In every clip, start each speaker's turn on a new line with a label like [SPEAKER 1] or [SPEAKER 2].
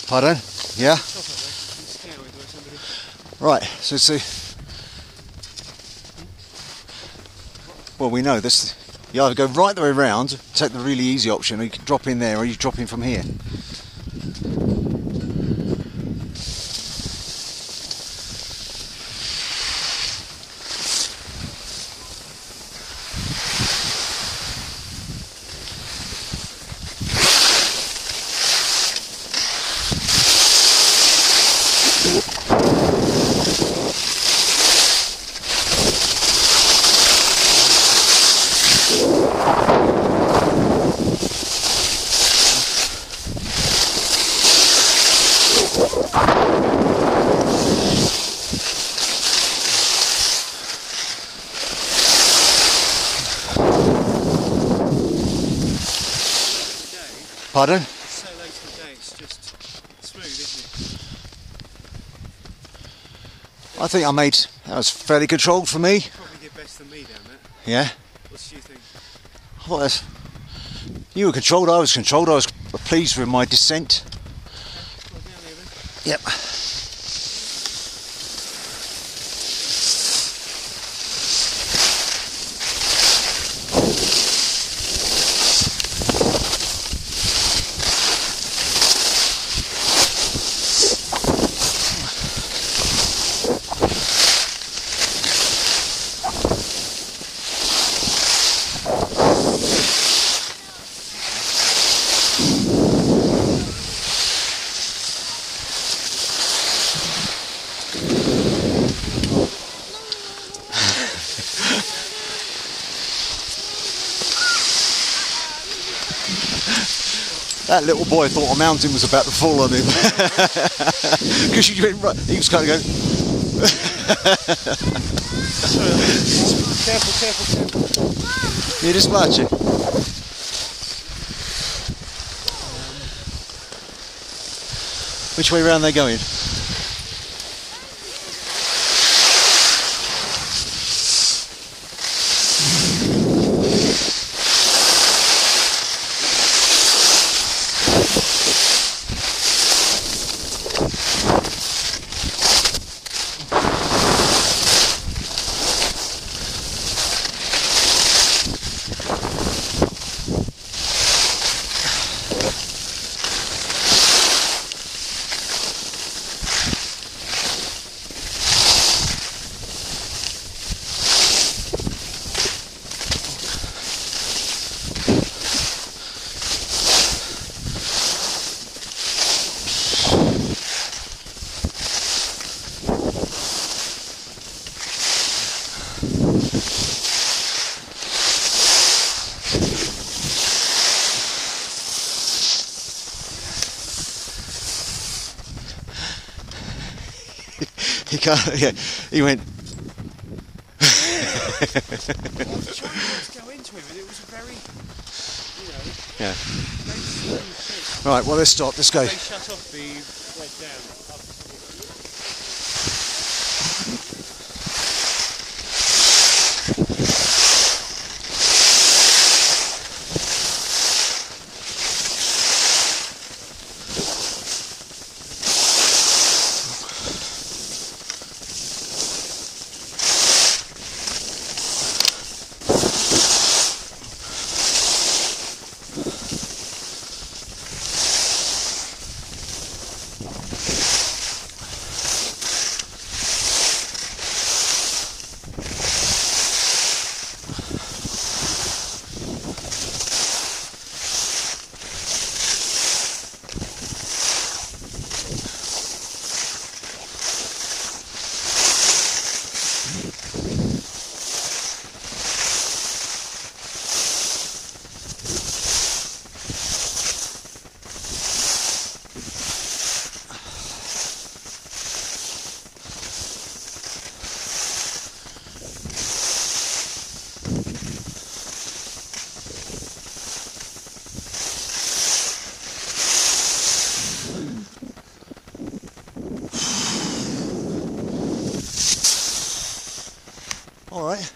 [SPEAKER 1] Pardon? Yeah? Right, so it's well, we know this. You either go right the way around, take the really easy option, or you can drop in there, or you drop in from here. Pardon?
[SPEAKER 2] It's so late in the day, it's just smooth, isn't it?
[SPEAKER 1] I think that was fairly controlled for me.
[SPEAKER 2] You probably did better than me down there.
[SPEAKER 1] Yeah?
[SPEAKER 2] What did you think?
[SPEAKER 1] Well, you were controlled, I was controlled. I was pleased with my descent.
[SPEAKER 2] Okay, well, down here then.
[SPEAKER 1] Yep. That little boy thought a mountain was about to fall on him. Because he went right, he was kind of going.
[SPEAKER 2] Careful.
[SPEAKER 1] You just watch it. Which way round are they going? He can't. Yeah, he went.
[SPEAKER 2] I was trying not to go into him, and it was a very,
[SPEAKER 1] Yeah.
[SPEAKER 2] very smooth thing.
[SPEAKER 1] Right. Well, let's stop. Let's go.
[SPEAKER 2] They shut off the red down.
[SPEAKER 1] All right.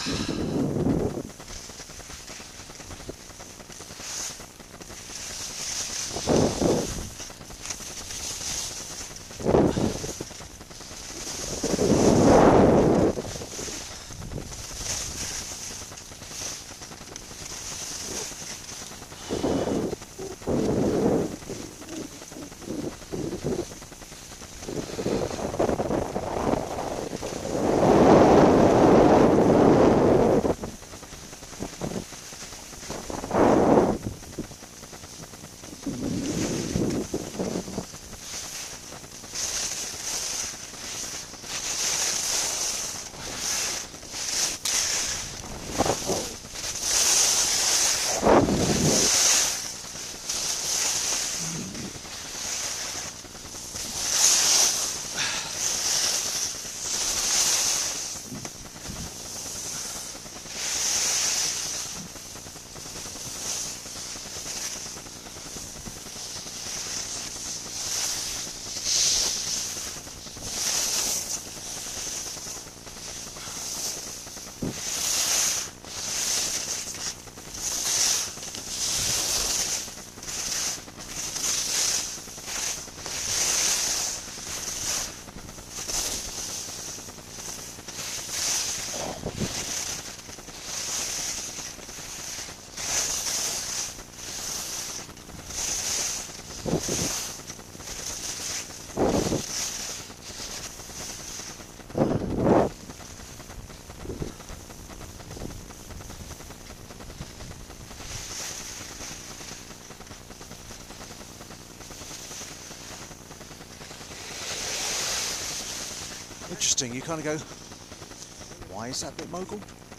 [SPEAKER 1] Interesting, you kind of go, why is that bit mogul?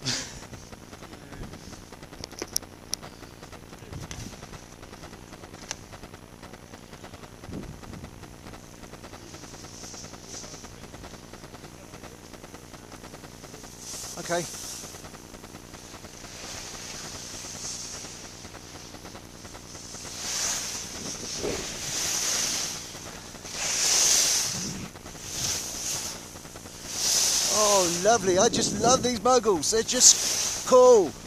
[SPEAKER 1] Okay. Oh, lovely. I just love these moguls. They're just cool.